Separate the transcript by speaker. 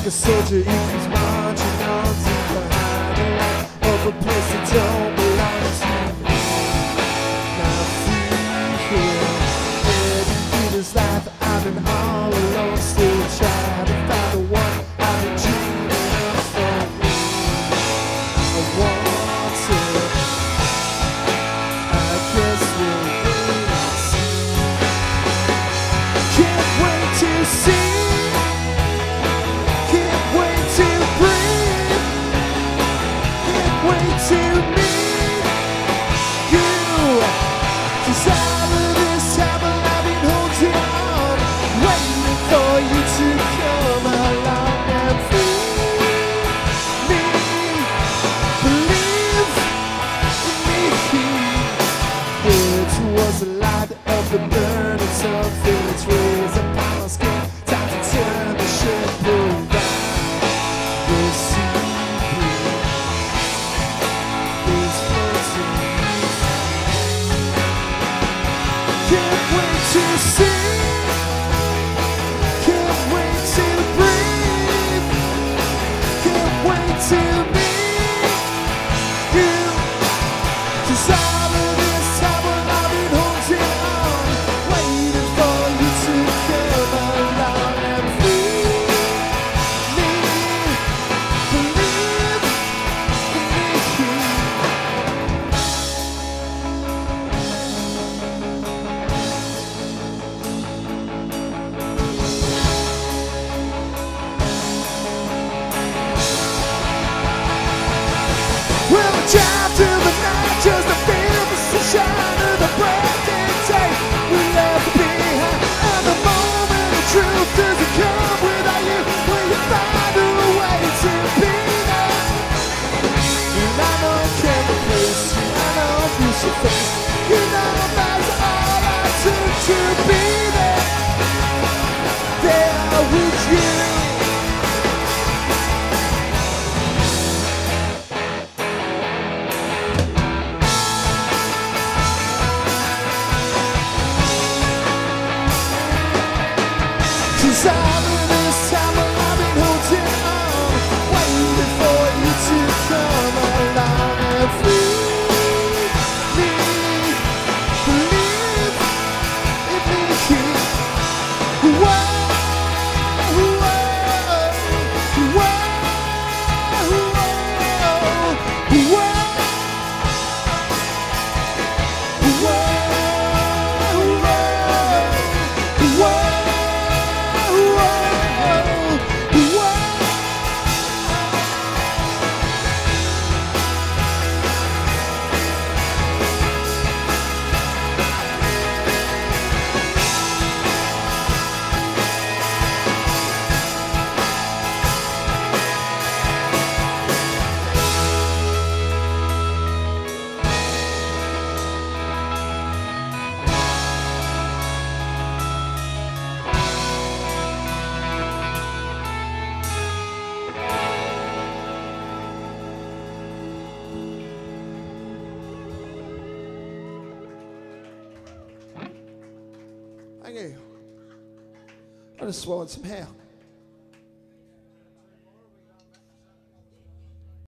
Speaker 1: a soldier, he keeps marching on to the highway of a place that don't belong to me. Now free here, heading through this life, I've been all alone, still trying to find the one I've been dreaming of for me. I want to, I guess we'll wait and see. Can't wait to see. To meet you, 'cause all of this time I've been holding on, waiting for you to come along and free me, believe in me. It was the light of the burning sun, feel its rays upon my skin, time to turn the ship around. We'll see. To see, can't wait to breathe, can't wait to meet you, 'cause all of this time when I've been holding on, waiting for you to come along and free me, believe in me. Drive through the night just to feel the sunshine of the breathing day we left behind. And the moment of truth doesn't come without you, will you find a way to be there? And I know I can't replace you, I know you should face. You know that's all I took to be there, there with you. Cause all of this time I've been holding on, waiting for you to come along and free me, believe in me. Whoa, whoa, whoa, whoa, whoa. Thank you. I just swallowed some hair.